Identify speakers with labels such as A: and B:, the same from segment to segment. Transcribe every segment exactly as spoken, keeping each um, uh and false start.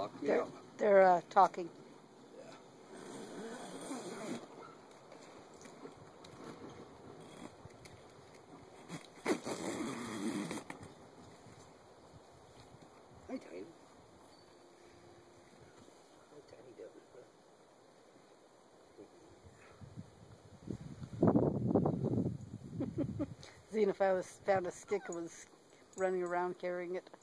A: locked me
B: They're,
A: out.
B: they're uh, talking.
A: Yeah. Hi, Tiny. Hi, Tiny doing?
B: Xena found, found a stick and was running around carrying it.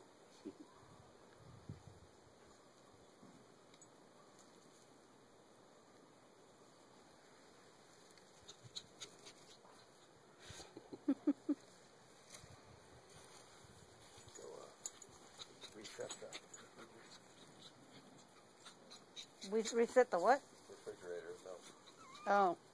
A: So, uh, reset the
B: We reset the what?
A: refrigerator, so.
B: Oh.